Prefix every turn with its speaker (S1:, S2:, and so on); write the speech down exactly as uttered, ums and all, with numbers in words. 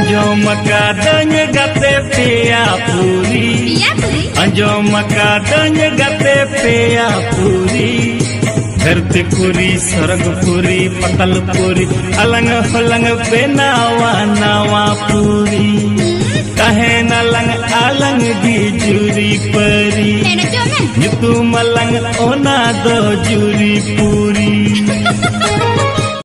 S1: Anjom makadanya gate pea puri, anjom makadanya gate pea puri. धरती पूरी स्वर्ग पूरी पतल पूरी अलंग फलंग पे नावा नावा पूरी कहे नलंग अलंग दी जुरी परी तू मलंग ओना दो जुरी पूरी